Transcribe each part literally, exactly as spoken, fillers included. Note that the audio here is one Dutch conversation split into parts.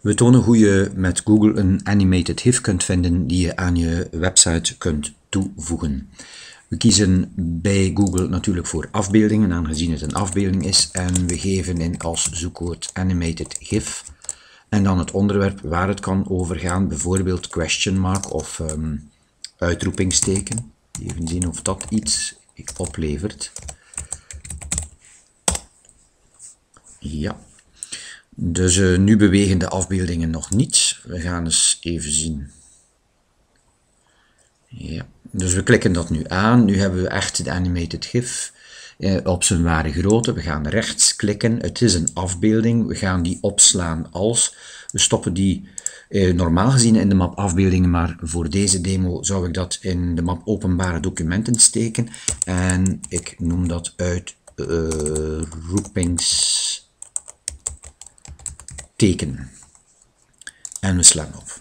We tonen hoe je met Google een animated GIF kunt vinden die je aan je website kunt toevoegen. We kiezen bij Google natuurlijk voor afbeeldingen, aangezien het een afbeelding is, en we geven in als zoekwoord animated GIF en dan het onderwerp waar het kan overgaan, bijvoorbeeld question mark of um, uitroepingsteken. Even zien of dat iets oplevert. Ja. Dus uh, nu bewegen de afbeeldingen nog niet. We gaan eens even zien. Ja. Dus we klikken dat nu aan. Nu hebben we echt de animated GIF eh, op zijn ware grootte. We gaan rechts klikken. Het is een afbeelding. We gaan die opslaan als. We stoppen die eh, normaal gezien in de map afbeeldingen, maar voor deze demo zou ik dat in de map openbare documenten steken. En ik noem dat uitroepingsteken. En we slaan op.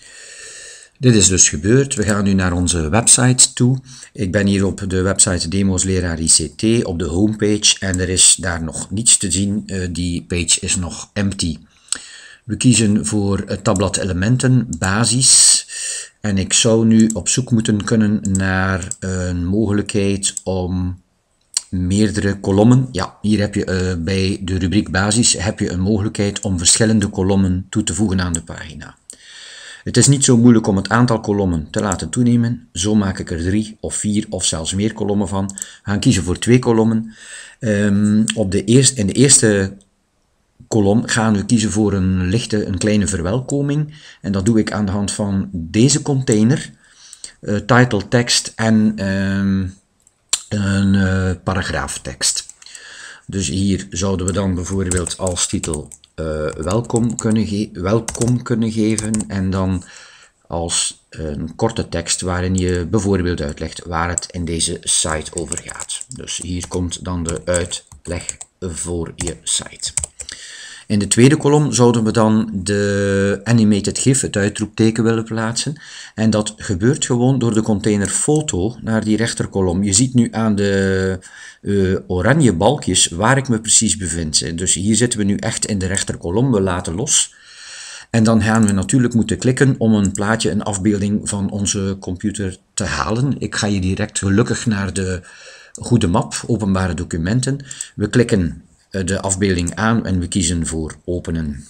Dit is dus gebeurd. We gaan nu naar onze website toe. Ik ben hier op de website Demos Leraar I C T op de homepage en er is daar nog niets te zien. Uh, die page is nog empty. We kiezen voor het tabblad elementen, basis. En ik zou nu op zoek moeten kunnen naar een mogelijkheid om meerdere kolommen. Ja, hier heb je uh, bij de rubriek basis heb je een mogelijkheid om verschillende kolommen toe te voegen aan de pagina. Het is niet zo moeilijk om het aantal kolommen te laten toenemen. Zo maak ik er drie of vier of zelfs meer kolommen van. We gaan kiezen voor twee kolommen. Um, op de eerste, in de eerste kolom gaan we kiezen voor een lichte, een kleine verwelkoming. En dat doe ik aan de hand van deze container, uh, title tekst en um, een uh, paragraaftekst. Dus hier zouden we dan bijvoorbeeld als titel Uh, welkom, kunnen welkom kunnen geven en dan als een korte tekst waarin je bijvoorbeeld uitlegt waar het in deze site over gaat. Dus hier komt dan de uitleg voor je site. In de tweede kolom zouden we dan de animated GIF, het uitroepteken, willen plaatsen. En dat gebeurt gewoon door de container foto naar die rechterkolom. Je ziet nu aan de uh, oranje balkjes waar ik me precies bevind. Dus hier zitten we nu echt in de rechterkolom, we laten los. En dan gaan we natuurlijk moeten klikken om een plaatje, een afbeelding van onze computer te halen. Ik ga hier direct gelukkig naar de goede map, openbare documenten. We klikken de afbeelding aan en we kiezen voor openen.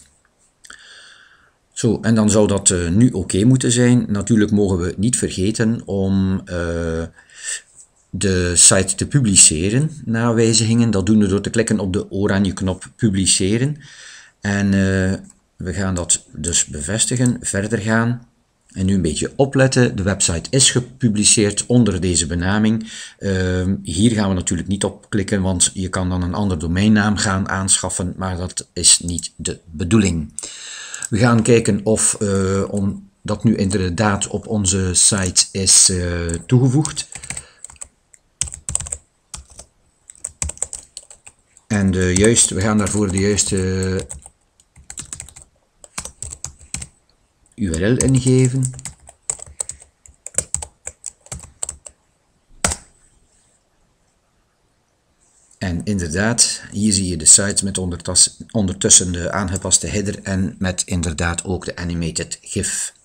Zo, en dan zou dat uh, nu oké okay moeten zijn. Natuurlijk mogen we niet vergeten om uh, de site te publiceren na wijzigingen. Dat doen we door te klikken op de oranje knop publiceren. En uh, we gaan dat dus bevestigen, verder gaan. En nu een beetje opletten, de website is gepubliceerd onder deze benaming. Uh, hier gaan we natuurlijk niet op klikken, want je kan dan een andere domeinnaam gaan aanschaffen, maar dat is niet de bedoeling. We gaan kijken of uh, om, dat nu inderdaad op onze site is uh, toegevoegd. En de juiste, we gaan daarvoor de juiste U R L ingeven. En inderdaad, hier zie je de site met ondertussen de aangepaste header en met inderdaad ook de animated GIF.